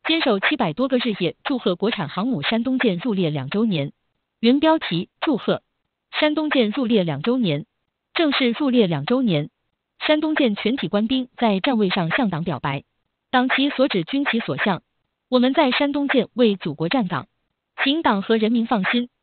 坚守700多个日夜，祝贺国产航母山东舰入列2周年。原标题：祝贺山东舰入列2周年。正式入列2周年，山东舰全体官兵在站位上向党表白，党其所指，军其所向。我们在山东舰为祖国站岗，请党和人民放心，